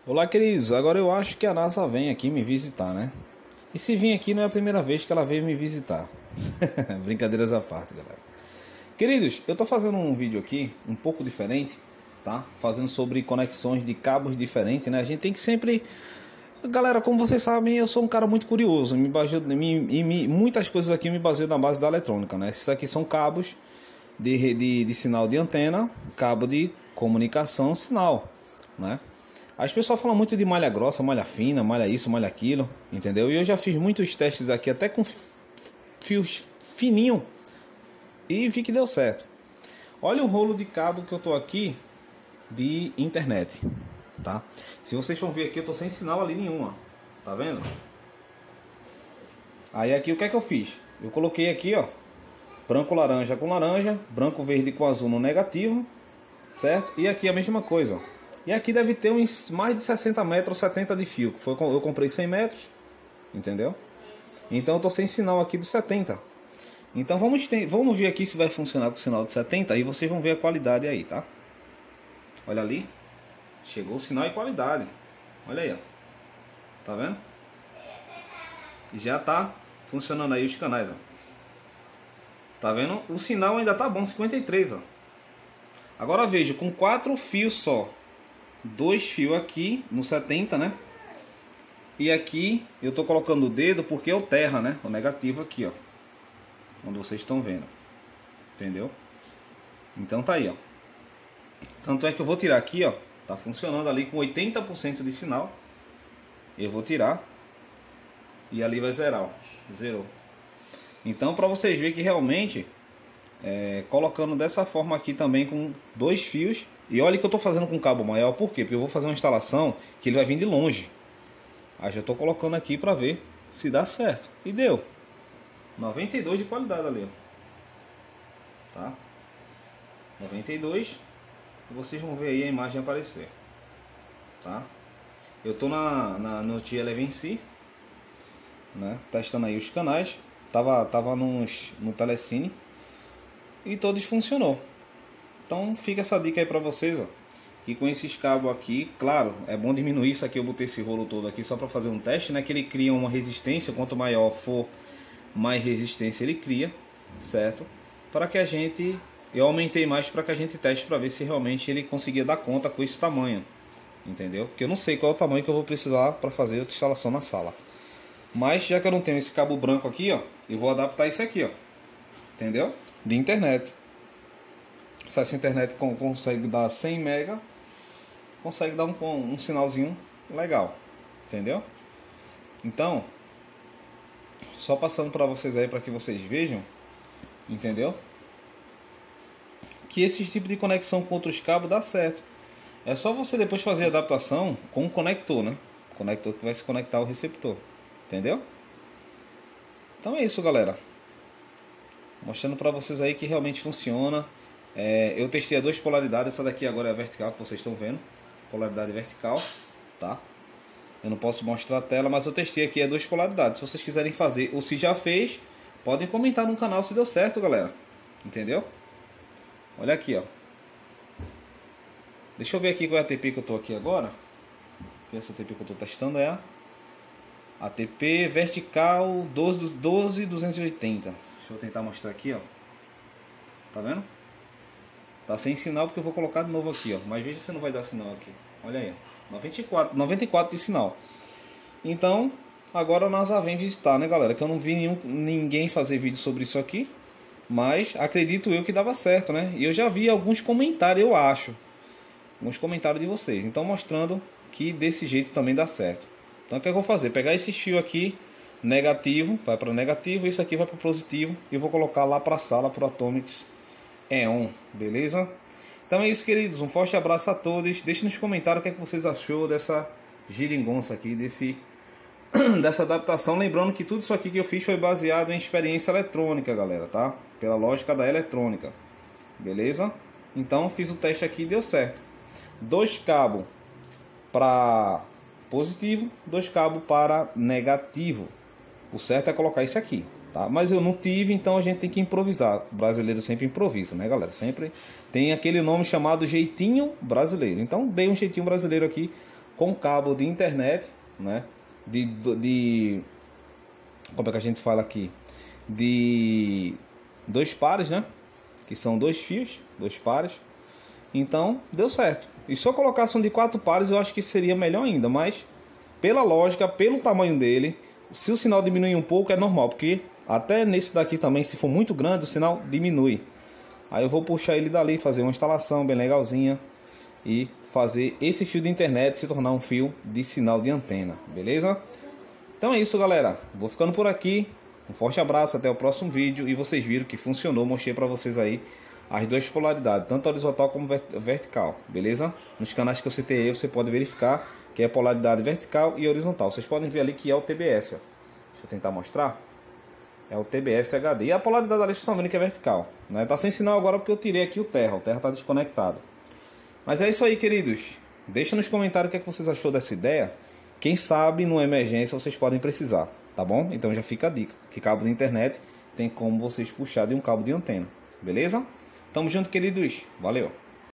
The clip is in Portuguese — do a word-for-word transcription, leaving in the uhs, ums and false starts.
Olá, queridos. Agora eu acho que a NASA vem aqui me visitar, né? E se vir aqui não é a primeira vez que ela veio me visitar. Brincadeiras à parte, galera. Queridos, eu tô fazendo um vídeo aqui um pouco diferente, tá? Fazendo sobre conexões de cabos diferentes, né? A gente tem que sempre... Galera, como vocês sabem, eu sou um cara muito curioso. Me baseio, me, me, muitas coisas aqui me baseiam na base da eletrônica, né? Esses aqui são cabos de, de, de sinal de antena, cabo de comunicação, sinal, né? As pessoas falam muito de malha grossa, malha fina, malha isso, malha aquilo, entendeu? E eu já fiz muitos testes aqui, até com fios fininho, e vi que deu certo. Olha o rolo de cabo que eu tô aqui de internet, tá? Se vocês vão ver aqui, eu tô sem sinal ali nenhuma, tá vendo? Aí aqui o que é que eu fiz? Eu coloquei aqui, ó, branco laranja com laranja, branco verde com azul no negativo, certo? E aqui a mesma coisa, ó. E aqui deve ter uns mais de sessenta metros, setenta de fio. Foi, eu comprei cem metros, entendeu? Então eu tô sem sinal aqui do setenta. Então vamos, ter, vamos ver aqui se vai funcionar com o sinal do setenta. Aí vocês vão ver a qualidade aí, tá? Olha ali. Chegou o sinal e qualidade. Olha aí, ó. Tá vendo? Já tá funcionando aí os canais, ó. Tá vendo? O sinal ainda tá bom, cinquenta e três, ó. Agora veja, com quatro fios só. Dois fios aqui no setenta, né? E aqui eu tô colocando o dedo porque é o terra, né? O negativo aqui, ó. Onde vocês estão vendo. Entendeu? Então tá aí, ó. Tanto é que eu vou tirar aqui, ó. Tá funcionando ali com oitenta por cento de sinal. Eu vou tirar. E ali vai zerar, ó. Zerou. Então pra vocês verem que realmente... É, colocando dessa forma aqui também com dois fios. E olha que eu estou fazendo com cabo maior. Por quê? Porque eu vou fazer uma instalação que ele vai vir de longe. Aí já estou colocando aqui para ver se dá certo. E deu noventa e dois de qualidade ali, ó. Tá? noventa e dois. E vocês vão ver aí a imagem aparecer. Tá? Eu estou na, na, no T onze C, né? Testando aí os canais. Tava, tava nos, no Telecine. E todos funcionou. Então fica essa dica aí pra vocês, ó. Que com esses cabos aqui, claro, é bom diminuir isso aqui. Eu botei esse rolo todo aqui só pra fazer um teste, né? Que ele cria uma resistência. Quanto maior for, mais resistência ele cria, certo? Para que a gente... Eu aumentei mais para que a gente teste para ver se realmente ele conseguia dar conta com esse tamanho. Entendeu? Porque eu não sei qual é o tamanho que eu vou precisar para fazer a instalação na sala. Mas já que eu não tenho esse cabo branco aqui, ó, eu vou adaptar isso aqui, ó. Entendeu? De internet. Se essa internet consegue dar cem mega, consegue dar um, um sinalzinho legal, entendeu? Então, só passando para vocês aí para que vocês vejam, entendeu? Que esse tipo de conexão com outros cabos dá certo. É só você depois fazer a adaptação com o conector, né? O conector que vai se conectar ao receptor, entendeu? Então é isso, galera. Mostrando para vocês aí que realmente funciona. É, eu testei a duas polaridades. Essa daqui agora é a vertical, que vocês estão vendo. Polaridade vertical, tá? Eu não posso mostrar a tela, mas eu testei aqui a duas polaridades. Se vocês quiserem fazer ou se já fez, podem comentar no canal se deu certo, galera. Entendeu? Olha aqui, ó. Deixa eu ver aqui qual é a A T P que eu tô aqui agora. Essa A T P que eu tô testando é a A T P vertical doze duzentos e oitenta. Deixa eu tentar mostrar aqui, ó. Tá vendo? Tá sem sinal porque eu vou colocar de novo aqui, ó. Mas veja se não vai dar sinal aqui. Olha aí, ó. noventa e quatro, noventa e quatro de sinal. Então, agora a NASA vem visitar, né, galera? Que eu não vi nenhum, ninguém fazer vídeo sobre isso aqui. Mas acredito eu que dava certo, né? E eu já vi alguns comentários, eu acho. Alguns comentários de vocês. Então, mostrando que desse jeito também dá certo. Então, o que eu vou fazer? Pegar esses fios aqui. Negativo, vai para negativo, isso aqui vai para positivo e eu vou colocar lá para a sala para o Atomics E O N, beleza? Então é isso, queridos, um forte abraço a todos. Deixe nos comentários o que, é que vocês achou dessa geringonça aqui, desse, dessa adaptação. Lembrando que tudo isso aqui que eu fiz foi baseado em experiência eletrônica, galera, tá? Pela lógica da eletrônica, beleza? Então fiz o teste aqui e deu certo. Dois cabos para positivo, dois cabos para negativo. O certo é colocar isso aqui, tá? Mas eu não tive, então a gente tem que improvisar. O brasileiro sempre improvisa, né, galera? Sempre tem aquele nome chamado jeitinho brasileiro. Então dei um jeitinho brasileiro aqui com cabo de internet, né? De, de como é que a gente fala aqui? De dois pares, né? Que são dois fios, dois pares. Então, deu certo. E se eu colocasse um de quatro pares, eu acho que seria melhor ainda. Mas, pela lógica, pelo tamanho dele, se o sinal diminuir um pouco, é normal. Porque até nesse daqui também, se for muito grande, o sinal diminui. Aí eu vou puxar ele dali, fazer uma instalação bem legalzinha. E fazer esse fio de internet se tornar um fio de sinal de antena. Beleza? Então é isso, galera. Vou ficando por aqui. Um forte abraço, até o próximo vídeo. E vocês viram que funcionou. Mostrei para vocês aí as duas polaridades, tanto horizontal como vertical, beleza? Nos canais que eu citei aí, você pode verificar que é polaridade vertical e horizontal. Vocês podem ver ali que é o T B S, ó. Deixa eu tentar mostrar. É o T B S H D. E a polaridade ali, vocês estão vendo que é vertical, né? Tá sem sinal agora porque eu tirei aqui o Terra. O Terra tá desconectado. Mas é isso aí, queridos. Deixa nos comentários o que, é que vocês achou dessa ideia. Quem sabe, numa emergência, vocês podem precisar, tá bom? Então já fica a dica, que cabo de internet tem como vocês puxar de um cabo de antena, beleza? Tamo junto, queridos. Valeu!